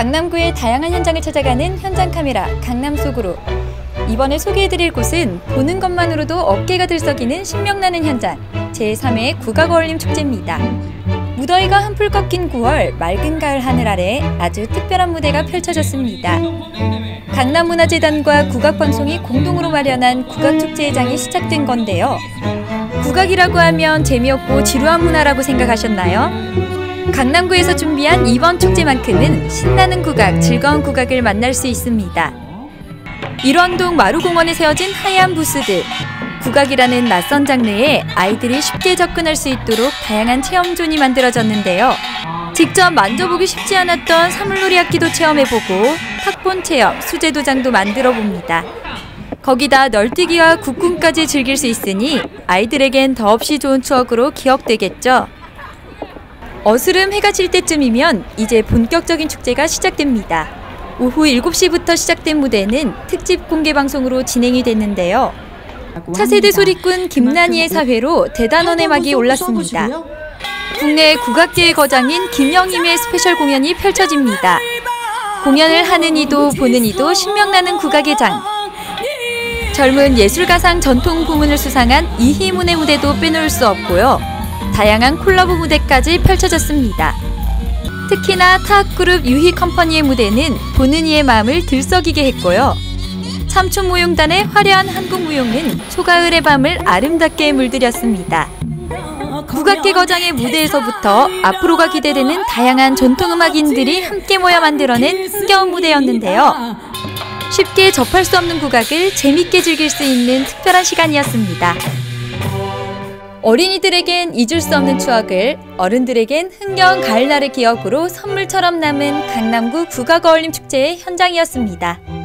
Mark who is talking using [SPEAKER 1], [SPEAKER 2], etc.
[SPEAKER 1] 강남구의 다양한 현장을 찾아가는 현장 카메라 강남 속으로. 이번에 소개해드릴 곳은 보는 것만으로도 어깨가 들썩이는 신명나는 현장, 제3회 국악어울림축제입니다. 무더위가 한풀 꺾인 9월 맑은 가을 하늘 아래 아주 특별한 무대가 펼쳐졌습니다. 강남문화재단과 국악방송이 공동으로 마련한 국악축제회장이 시작된 건데요. 국악이라고 하면 재미없고 지루한 문화라고 생각하셨나요? 강남구에서 준비한 이번 축제만큼은 신나는 국악, 즐거운 국악을 만날 수 있습니다. 일원동 마루공원에 세워진 하얀 부스들. 국악이라는 낯선 장르에 아이들이 쉽게 접근할 수 있도록 다양한 체험존이 만들어졌는데요. 직접 만져보기 쉽지 않았던 사물놀이 악기도 체험해보고 탁본 체험, 수제도장도 만들어봅니다. 거기다 널뛰기와 국궁까지 즐길 수 있으니 아이들에겐 더없이 좋은 추억으로 기억되겠죠. 어스름 해가 질 때쯤이면 이제 본격적인 축제가 시작됩니다. 오후 7시부터 시작된 무대는 특집 공개방송으로 진행이 됐는데요. 차세대 소리꾼 김난희의 사회로 대단원의 막이 올랐습니다. 국내 국악계의 거장인 김영임의 스페셜 공연이 펼쳐집니다. 공연을 하는 이도 보는 이도 신명나는 국악의 장. 젊은 예술가상 전통 부문을 수상한 이희문의 무대도 빼놓을 수 없고요. 다양한 콜라보 무대까지 펼쳐졌습니다. 특히나 타악그룹 유희컴퍼니의 무대는 보는 이의 마음을 들썩이게 했고요. 참촌무용단의 화려한 한국무용은 초가을의 밤을 아름답게 물들였습니다. 국악계 거장의 무대에서부터 앞으로가 기대되는 다양한 전통음악인들이 함께 모여 만들어낸 흥겨운 무대였는데요. 쉽게 접할 수 없는 국악을 재밌게 즐길 수 있는 특별한 시간이었습니다. 어린이들에겐 잊을 수 없는 추억을, 어른들에겐 흥겨운 가을날의 기억으로 선물처럼 남은 강남구 국악어울림축제의 현장이었습니다.